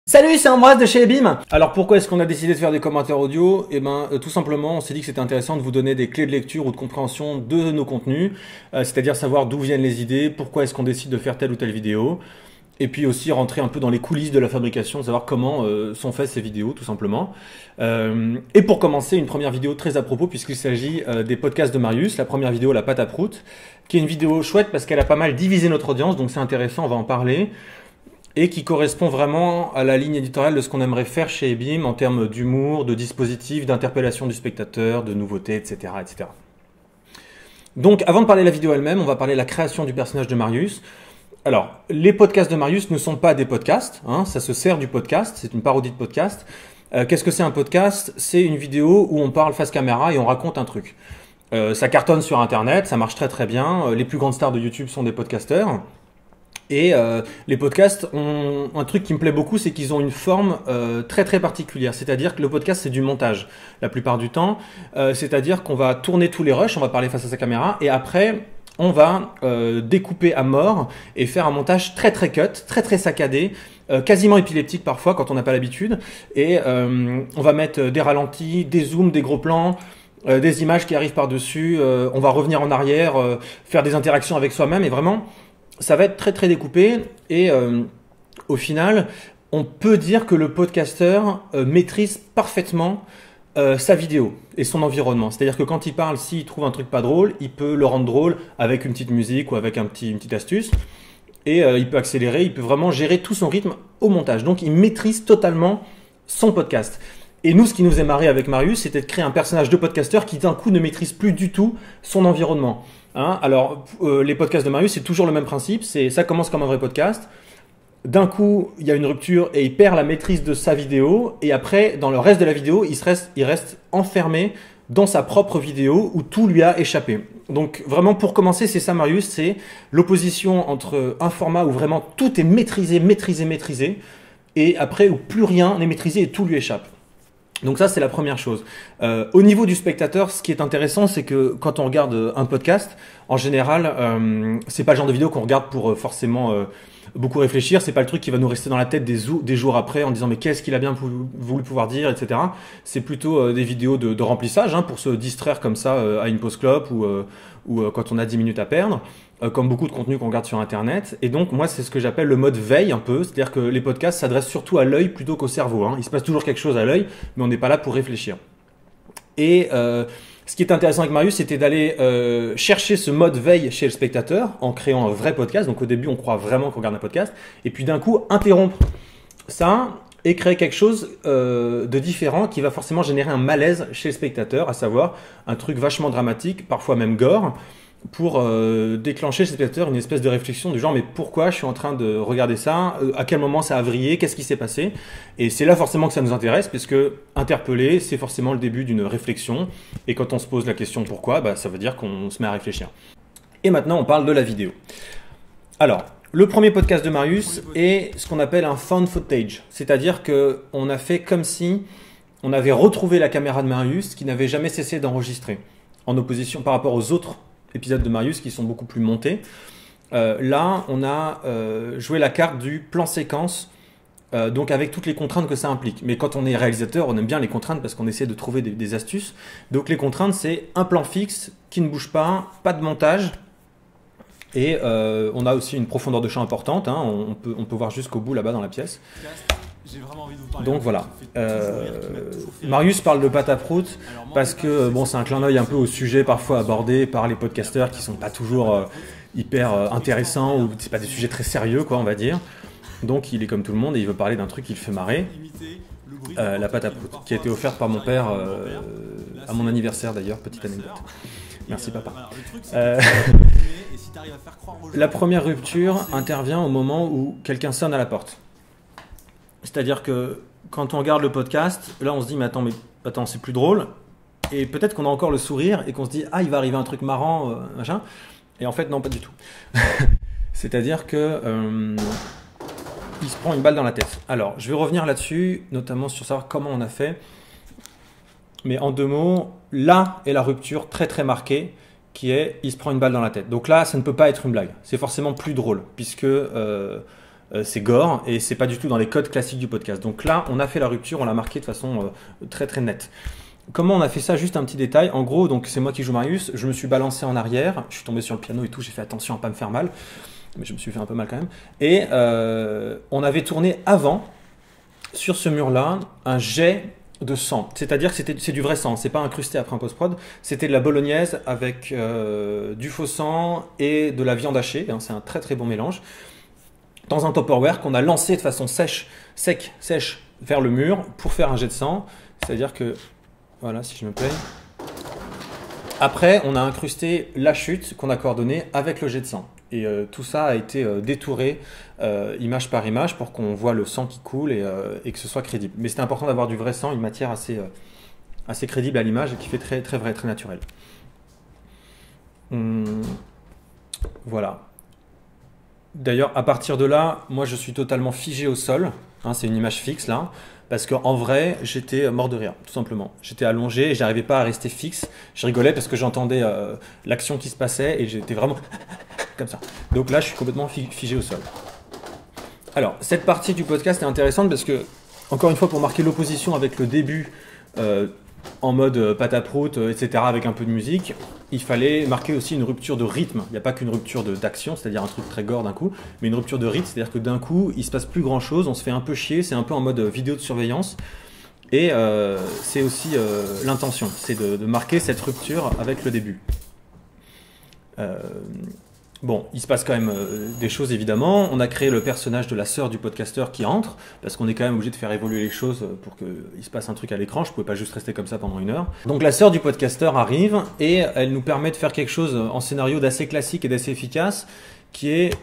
Salut, c'est Ambroise de chez Ebim. Alors pourquoi est-ce qu'on a décidé de faire des commentaires audio? Tout simplement, on s'est dit que c'était intéressant de vous donner des clés de lecture ou de compréhension de nos contenus, c'est-à-dire savoir d'où viennent les idées, pourquoi est-ce qu'on décide de faire telle ou telle vidéo, et puis aussi rentrer un peu dans les coulisses de la fabrication, savoir comment sont faites ces vidéos, tout simplement. Et pour commencer, une première vidéo très à propos, puisqu'il s'agit des podcasts de Marius. La première vidéo, la pâte à prout, qui est une vidéo chouette parce qu'elle a pas mal divisé notre audience, donc c'est intéressant, on va en parler. Et qui correspond vraiment à la ligne éditoriale de ce qu'on aimerait faire chez Ebim en termes d'humour, de dispositif, d'interpellation du spectateur, de nouveautés, etc., etc. Donc, avant de parler de la vidéo elle-même, on va parler de la création du personnage de Marius. Alors, les podcasts de Marius ne sont pas des podcasts, hein, ça se sert du podcast, c'est une parodie de podcast. Qu'est-ce que c'est un podcast? C'est une vidéo où on parle face caméra et on raconte un truc. Ça cartonne sur Internet, ça marche très très bien. Les plus grandes stars de YouTube sont des podcasteurs. Et les podcasts ont un truc qui me plaît beaucoup, c'est qu'ils ont une forme très très particulière. C'est-à-dire que le podcast, c'est du montage la plupart du temps. C'est-à-dire qu'on va tourner tous les rushs, on va parler face à sa caméra, et après, on va découper à mort et faire un montage très très cut, très très saccadé, quasiment épileptique parfois quand on n'a pas l'habitude. Et on va mettre des ralentis, des zooms, des gros plans, des images qui arrivent par-dessus. On va revenir en arrière, faire des interactions avec soi-même, et vraiment ça va être très très découpé et au final, on peut dire que le podcasteur maîtrise parfaitement sa vidéo et son environnement. C'est-à-dire que quand il parle, s'il trouve un truc pas drôle, il peut le rendre drôle avec une petite musique ou avec une petite astuce. Et il peut accélérer, il peut vraiment gérer tout son rythme au montage. Donc il maîtrise totalement son podcast. Et nous, ce qui nous est marré avec Marius, c'était de créer un personnage de podcasteur qui d'un coup ne maîtrise plus du tout son environnement. Hein, alors, les podcasts de Marius, c'est toujours le même principe. Ça commence comme un vrai podcast. D'un coup, il y a une rupture et il perd la maîtrise de sa vidéo. Et après, dans le reste de la vidéo, il reste enfermé dans sa propre vidéo où tout lui a échappé. Donc vraiment, pour commencer, c'est ça Marius, c'est l'opposition entre un format où vraiment tout est maîtrisé, et après où plus rien n'est maîtrisé et tout lui échappe. Donc ça, c'est la première chose. Au niveau du spectateur, ce qui est intéressant, c'est que quand on regarde un podcast, en général, c'est pas le genre de vidéo qu'on regarde pour forcément beaucoup réfléchir. C'est pas le truc qui va nous rester dans la tête des jours après en disant mais qu'est-ce qu'il a bien voulu pouvoir dire, etc. C'est plutôt des vidéos de remplissage, hein, pour se distraire comme ça à une pause clope ou quand on a 10 minutes à perdre, comme beaucoup de contenus qu'on regarde sur Internet. Et donc, moi, c'est ce que j'appelle le mode veille un peu. C'est-à-dire que les podcasts s'adressent surtout à l'œil plutôt qu'au cerveau. Hein. Il se passe toujours quelque chose à l'œil, mais on n'est pas là pour réfléchir. Et ce qui est intéressant avec Marius, c'était d'aller chercher ce mode veille chez le spectateur en créant un vrai podcast. Donc, au début, on croit vraiment qu'on regarde un podcast. Et puis, d'un coup, interrompre ça et créer quelque chose de différent qui va forcément générer un malaise chez le spectateur, à savoir un truc vachement dramatique, parfois même gore, pour déclencher chez le spectateur une espèce de réflexion du genre mais pourquoi je suis en train de regarder ça, à quel moment ça a vrillé, qu'est-ce qui s'est passé, et c'est là forcément que ça nous intéresse puisque interpeller c'est forcément le début d'une réflexion, et quand on se pose la question pourquoi, bah, ça veut dire qu'on se met à réfléchir. Et maintenant on parle de la vidéo. Alors le premier podcast de Marius est ce qu'on appelle un found footage, c'est-à-dire qu'on a fait comme si on avait retrouvé la caméra de Marius qui n'avait jamais cessé d'enregistrer, en opposition par rapport aux autres épisodes de Marius qui sont beaucoup plus montés. Là, on a joué la carte du plan séquence, donc avec toutes les contraintes que ça implique. Mais quand on est réalisateur, on aime bien les contraintes parce qu'on essaie de trouver des astuces. Donc les contraintes, c'est un plan fixe qui ne bouge pas de montage, et on a aussi une profondeur de champ importante. Hein, on peut voir jusqu'au bout là-bas dans la pièce. Donc voilà. Marius parle de pâte à prout parce que bon, c'est un clin d'œil un peu au sujet parfois abordé par les podcasteurs qui sont pas toujours hyper intéressants, ou c'est pas des sujets très sérieux quoi, on va dire. Donc il est comme tout le monde et il veut parler d'un truc qui le fait marrer. La pâte à prout, qui a été offerte par mon père à mon anniversaire d'ailleurs, petite anecdote. Merci papa. La première rupture intervient au moment où quelqu'un sonne à la porte. C'est-à-dire que quand on regarde le podcast, là on se dit mais attends, c'est plus drôle, et peut-être qu'on a encore le sourire et qu'on se dit ah, il va arriver un truc marrant, machin, et en fait non, pas du tout. C'est-à-dire que il se prend une balle dans la tête. Alors je vais revenir là-dessus, notamment sur savoir comment on a fait, mais en 2 mots, là est la rupture très très marquée, qui est il se prend une balle dans la tête. Donc là ça ne peut pas être une blague, c'est forcément plus drôle puisque c'est gore et c'est pas du tout dans les codes classiques du podcast. Donc là, on a fait la rupture, on l'a marqué de façon très très nette. Comment on a fait ça? Juste un petit détail. En gros, donc c'est moi qui joue Marius. Je me suis balancé en arrière. Je suis tombé sur le piano et tout. J'ai fait attention à pas me faire mal, mais je me suis fait un peu mal quand même. Et on avait tourné avant sur ce mur-là un jet de sang. C'est-à-dire que c'est du vrai sang. C'est pas incrusté après un post-prod. C'était de la bolognaise avec du faux sang et de la viande hachée. C'est un très très bon mélange. Dans un Tupperware qu'on a lancé de façon sèche vers le mur pour faire un jet de sang. C'est-à-dire que voilà, si je me plais. Après, on a incrusté la chute qu'on a coordonnée avec le jet de sang. Et tout ça a été détouré image par image pour qu'on voit le sang qui coule et que ce soit crédible. Mais c'était important d'avoir du vrai sang, une matière assez crédible à l'image et qui fait très, très vrai, très naturel. Voilà. D'ailleurs, à partir de là, moi je suis totalement figé au sol. C'est une image fixe là. Parce qu'en vrai, j'étais mort de rire, tout simplement. J'étais allongé et je n'arrivais pas à rester fixe. Je rigolais parce que j'entendais l'action qui se passait et j'étais vraiment comme ça. Donc là, je suis complètement figé au sol. Alors, cette partie du podcast est intéressante parce que, encore une fois, pour marquer l'opposition avec le début en mode pataproute, etc., avec un peu de musique, il fallait marquer aussi une rupture de rythme. Il n'y a pas qu'une rupture d'action, c'est-à-dire un truc très gore d'un coup, mais une rupture de rythme, c'est-à-dire que d'un coup, il se passe plus grand-chose, on se fait un peu chier, c'est un peu en mode vidéo de surveillance. Et c'est aussi l'intention, c'est de marquer cette rupture avec le début. Bon, il se passe quand même des choses évidemment. On a créé le personnage de la sœur du podcasteur qui entre, parce qu'on est quand même obligé de faire évoluer les choses pour qu'il se passe un truc à l'écran. Je ne pouvais pas juste rester comme ça pendant 1 heure. Donc la sœur du podcasteur arrive et elle nous permet de faire quelque chose en scénario d'assez classique et d'assez efficace, qui est...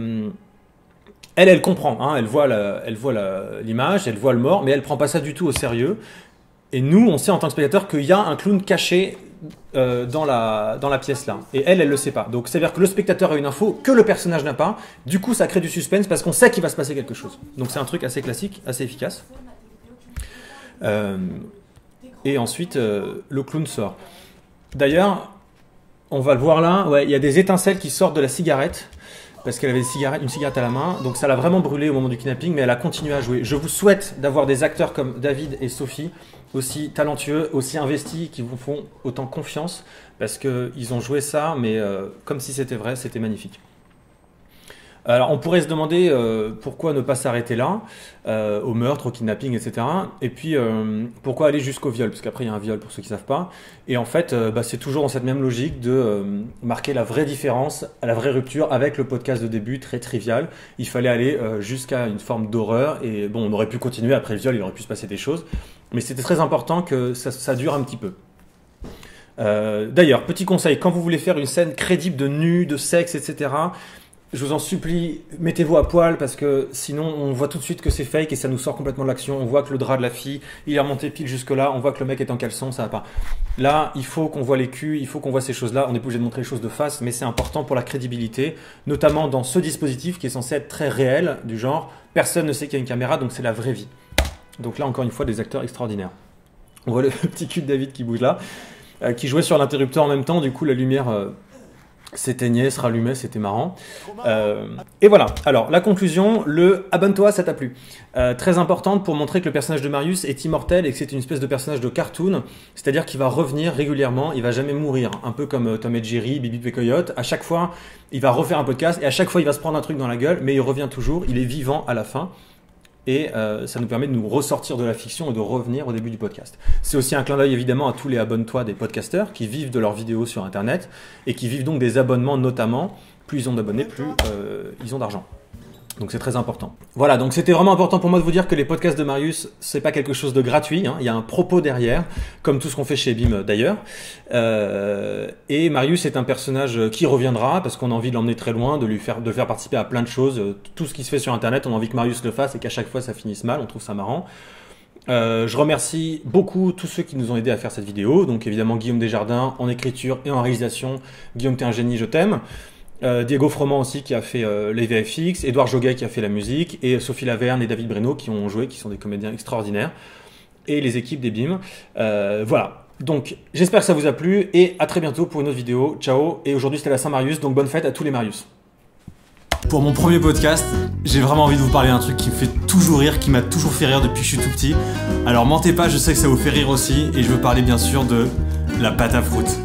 Elle comprend, elle voit l'image, elle voit le mort, mais elle ne prend pas ça du tout au sérieux. Et nous, on sait en tant que spectateur qu'il y a un clown caché dans la pièce là. Et elle le sait pas. Donc c'est-à-dire que le spectateur a une info que le personnage n'a pas. Du coup, ça crée du suspense parce qu'on sait qu'il va se passer quelque chose. Donc c'est un truc assez classique, assez efficace. Et ensuite, le clown sort. D'ailleurs, on va le voir là, il y a des étincelles qui sortent de la cigarette. Parce qu'elle avait une cigarette à la main, donc ça l'a vraiment brûlé au moment du kidnapping, mais elle a continué à jouer. Je vous souhaite d'avoir des acteurs comme David et Sophie, aussi talentueux, aussi investis, qui vous font autant confiance, parce qu'ils ont joué ça, mais comme si c'était vrai, c'était magnifique. Alors on pourrait se demander pourquoi ne pas s'arrêter là, au meurtre, au kidnapping, etc. Et puis pourquoi aller jusqu'au viol, parce qu'après il y a un viol pour ceux qui ne savent pas. Et en fait c'est toujours dans cette même logique de marquer la vraie différence, la vraie rupture avec le podcast de début, très trivial. Il fallait aller jusqu'à une forme d'horreur, et bon, on aurait pu continuer après le viol, il aurait pu se passer des choses. Mais c'était très important que ça dure un petit peu. D'ailleurs, petit conseil, quand vous voulez faire une scène crédible de nu, de sexe, etc., je vous en supplie, mettez-vous à poil parce que sinon on voit tout de suite que c'est fake et ça nous sort complètement de l'action. On voit que le drap de la fille, il est remonté pile jusque là, on voit que le mec est en caleçon, ça va pas. Là, il faut qu'on voit les culs, il faut qu'on voit ces choses-là. On n'est pas obligé de montrer les choses de face, mais c'est important pour la crédibilité, notamment dans ce dispositif qui est censé être très réel, du genre personne ne sait qu'il y a une caméra, donc c'est la vraie vie. Donc là, encore une fois, des acteurs extraordinaires. On voit le petit cul de David qui bouge là, qui jouait sur l'interrupteur en même temps, du coup la lumière... s'éteignait, se rallumait, c'était marrant. Et voilà. Alors, la conclusion, abonne-toi, ça t'a plu. Très importante pour montrer que le personnage de Marius est immortel et que c'est une espèce de personnage de cartoon, c'est-à-dire qu'il va revenir régulièrement, il va jamais mourir. Un peu comme Tom et Jerry, Bibi et Coyote. À chaque fois, il va refaire un podcast et à chaque fois, il va se prendre un truc dans la gueule, mais il revient toujours, il est vivant à la fin. Et ça nous permet de nous ressortir de la fiction et de revenir au début du podcast. C'est aussi un clin d'œil évidemment à tous les abonne-toi des podcasteurs qui vivent de leurs vidéos sur Internet et qui vivent donc des abonnements notamment. Plus ils ont d'abonnés, plus ils ont d'argent. Donc c'est très important. Voilà, donc c'était vraiment important pour moi de vous dire que les podcasts de Marius, c'est pas quelque chose de gratuit, il y a un propos derrière, comme tout ce qu'on fait chez BIM d'ailleurs. Et Marius est un personnage qui reviendra, parce qu'on a envie de l'emmener très loin, de le faire participer à plein de choses. Tout ce qui se fait sur Internet, on a envie que Marius le fasse et qu'à chaque fois ça finisse mal, on trouve ça marrant. Je remercie beaucoup tous ceux qui nous ont aidés à faire cette vidéo, donc évidemment Guillaume Desjardins en écriture et en réalisation. Guillaume, t'es un génie, je t'aime. Diego Froment aussi qui a fait les VFX, Édouard Joguet qui a fait la musique, et Sophie Laverne et David Breno qui ont joué, qui sont des comédiens extraordinaires, et les équipes des BIM. Voilà, donc j'espère que ça vous a plu, et à très bientôt pour une autre vidéo. Ciao, et aujourd'hui c'était la Saint-Marius, donc bonne fête à tous les Marius. Pour mon premier podcast, j'ai vraiment envie de vous parler d'un truc qui me fait toujours rire, qui m'a toujours fait rire depuis que je suis tout petit. Alors mentez pas, je sais que ça vous fait rire aussi, et je veux parler bien sûr de la pâte à fruits.